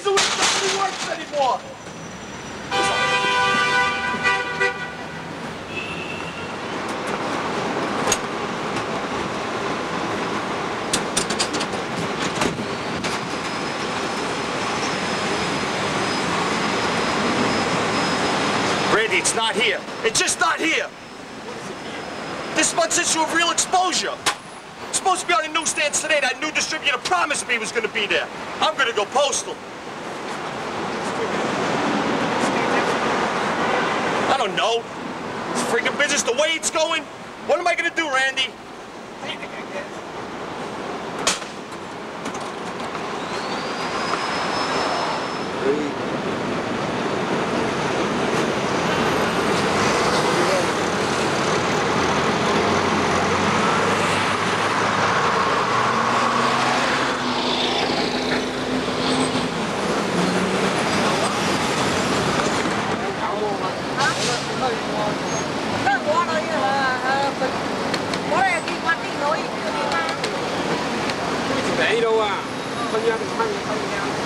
reason why nobody works anymore. Randy, it's not here. It's just not here. This month's issue of Real Exposure. It's supposed to be on the newsstands today. That new distributor promised me was going to be there. I'm going to go postal. I don't know. It's freaking business the way it's going. What am I going to do, Randy? Đâu à, con nhau thì